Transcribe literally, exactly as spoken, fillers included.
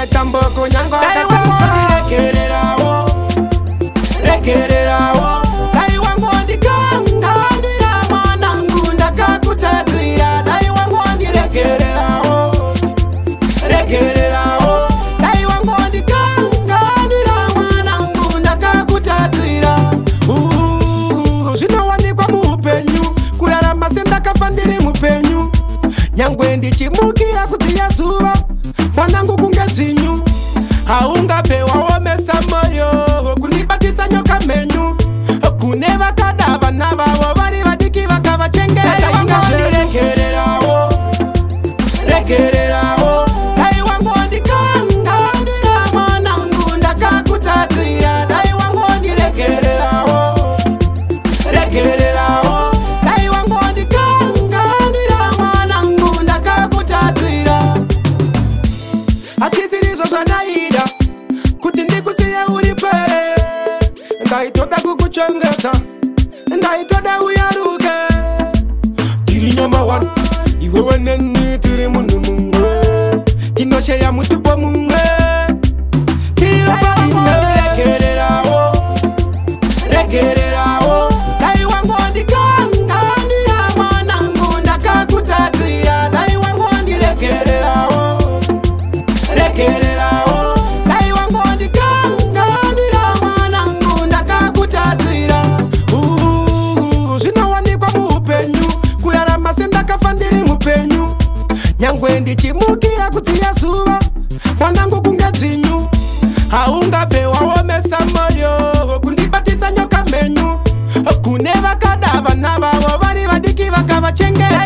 tambo kunyango rekererawo rekererawo dai wangu ndikanganira mwanangu ndakakutadzira dai wangu ndirekererawo rekererawo dai wangu ndikanganira mwanangu ndakakutadzira zvinowanikwa muupenyu kurarama sendakafa ndiri mupenyu nyangwe ndichimukira kudziya zuva mwanangu kunge dzinyu haungape waomesa moyo kunibatisa nyoka menyu kune vakada vana vavo vari vadiki vakavachengeta ingarekererawo rekererawo dai wangu ndikanganira mwanangu ndakakutadzira dai wangu ndirekererawo rekererawo dai wangu ndikanganira mwanangu ndakakutadzira asisirizvo zvandaida kuti ndikusiye uri pere ndaitoda kukuchengeta ndaitoda uyaruke tiri nyama one iwewe neni tiri munhu mumwe tinosheya mutupo mumwe tiri vapaimwe rekererawo rekererawo dai wangu ndikanganira mwanangu ndakakutadzira dai wangu ndirekererawo rekererawo dai wangu ndikanganira mwanangu ndakakutadzira zvinowanikwa muupenyu kurarama sendakafa ndiri mupenyu nyangwe ndichimukira kudziya zuva mwanangu kunge dzinyu haungape waomesa moyo kundibatisa nyoka menyu kune vakada vana vavo vari vadiki vakavachengeta